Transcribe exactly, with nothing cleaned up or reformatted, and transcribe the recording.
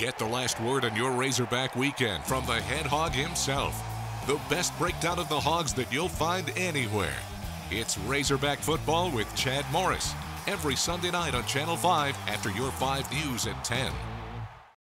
Get the last word on your Razorback weekend from the head hog himself. The best breakdown of the Hogs that you'll find anywhere. It's Razorback Football with Chad Morris. Every Sunday night on Channel five after your five news at ten.